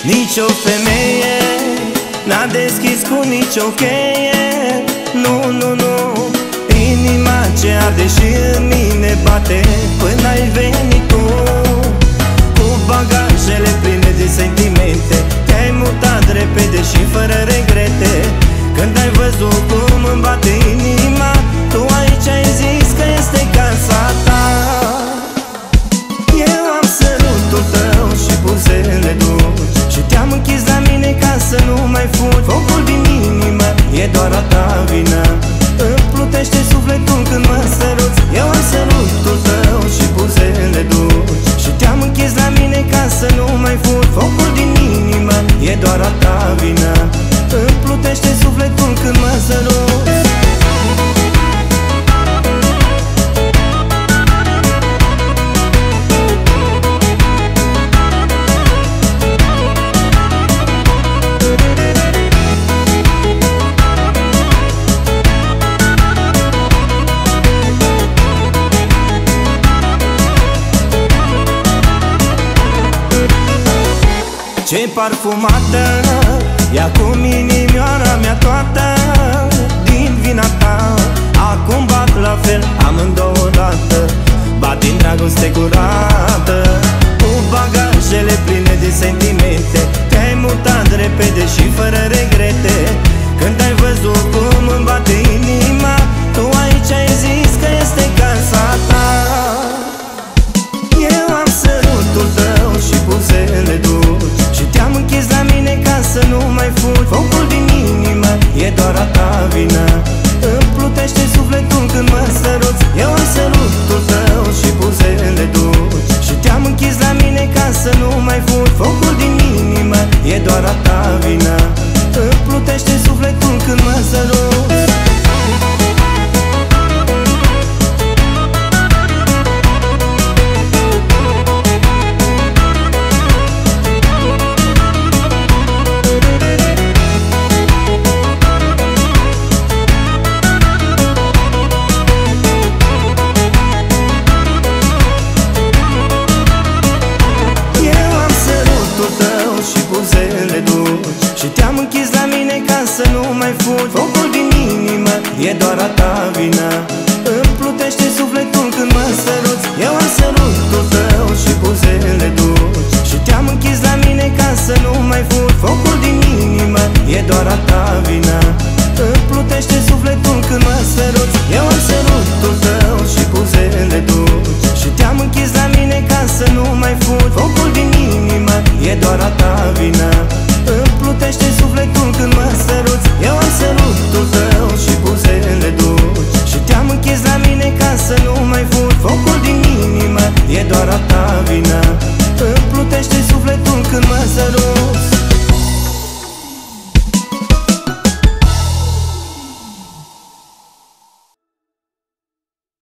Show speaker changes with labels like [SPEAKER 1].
[SPEAKER 1] Nici o femeie n-a deschis cu nicio cheie. Nu, nu, nu. Inima ce arde și în mine bate până ai venit tu, cu bagajele pline de sentimente. Te-ai mutat repede și fără regrete. Când ai văzut cum îmi bate inima, tu aici ai zis că este casa ta. Eu am sărutul tău și buzele dulci și te-am închis la mine ca să nu mai fugi. Focul din inimă e doar a ta vină. Îmi plutește sufletul când mă săruți. Eu am sărutul tău și buzele dulci și te-am închis la mine ca să nu mai fugi. Focul din inimă e doar a ta vină. Îmi plutește sufletul când mă săruți. Ce parfumată e acum inimioara mea toată din vina ta. Acum bat la fel amândouă dată, bat din dragoste curată, cu bagajele pline de sentimente. Te-ai mutat repede și fără regrete. Când ai văzut cum îmi bate inima, tu aici ai zis că este casa ta. Eu am sărutul tău și buzele dulci și te-am închis la mine ca să nu mai fugi. Focul din inimă e doar a ta vină. Îmi plutește sufletul când mă săruți. Eu am sărutul tău și buzele dulci și te-am închis la mine ca să nu mai fugi. Focul din inimă e doar a ta vină. Îmi plutește sufletul când mă săruți. Și te-am închis la mine ca să nu mai fugi. Focul din inimă e doar a ta vină. Îmi plutește sufletul când mă săruți. Eu am sărutul tău și buzele dulci și te-am închis la mine ca să nu mai fugi. Focul din inimă e doar a ta vină. Îmi plutește sufletul când mă săruți. Eu am sărutul tău și buzele dulci și te-am închis la mine ca să nu mai fugi. Focul din inimă e doar a ta vină. Îmi plutește sufletul când mă săruți. Eu am sărutul tău și buzele dulci și te-am închis la mine ca să nu mai fugi. Focul din inimă e doar a ta.